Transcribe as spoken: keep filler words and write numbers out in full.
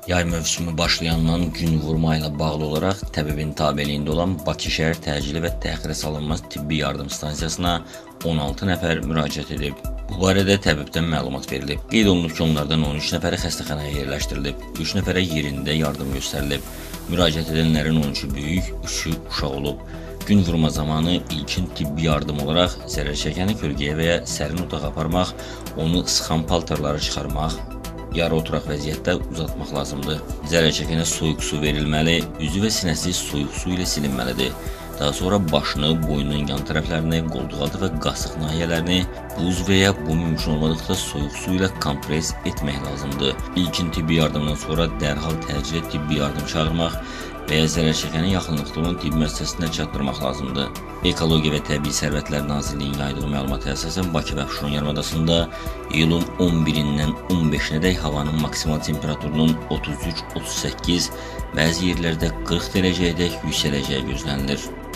Yay mövsümü başlayandan gün vurma ilə bağlı olaraq təbibin tabeliyində olan Bakı şəhər təcili və təxirə salınmaz tibbi yardım stansiyasına on altı nəfər müraciət edib. Bu barədə təbibdən məlumat verilib. Qeyd olunub ki, onlardan on üç nəfəri xəstəxanaya yerləşdirilib, üç nəfərə yerində yardım göstərilib. Müraciət edənlərin on üçü böyük, üçü uşaq olub. Gün vurma zamanı ilkin tibbi yardım olaraq zərər çəkəni kölgəyə və ya sərin otağa aparmaq, onu sıxan paltarları çıxarmaq, yarı oturaq vəziyyətdə uzatmaq lazımdır. Zərər çəkənə soyuq su verilməli, üzü və sinəsi soyuq su ilə silinməlidir. Daha sonra başını, boynunun yan tərəflərini, qoltuqaltı və qasıq nahiyələrini buz və ya bu mümkün olmadıqda soyuq su ilə kompres etmək lazımdır. İlkin tibbi yardımdan sonra dərhal təcili tibbi yardım çağırmaq və ya zərər çəkənin yaxınlıqda olan tibb müəssisəsinə çatdırmaq lazımdır. Ekologiya və Təbii Sərvətlər Nazirliyinin yaydığı məlumata əsasən Bakı və Abşeron yarımadasında iyulun on birindən on beşinədək havanın maksimal temperaturunun otuz üç otuz səkkiz, bəzi yerlərdə qırx dərəcəyədək yüksələcəyi gözlənilir.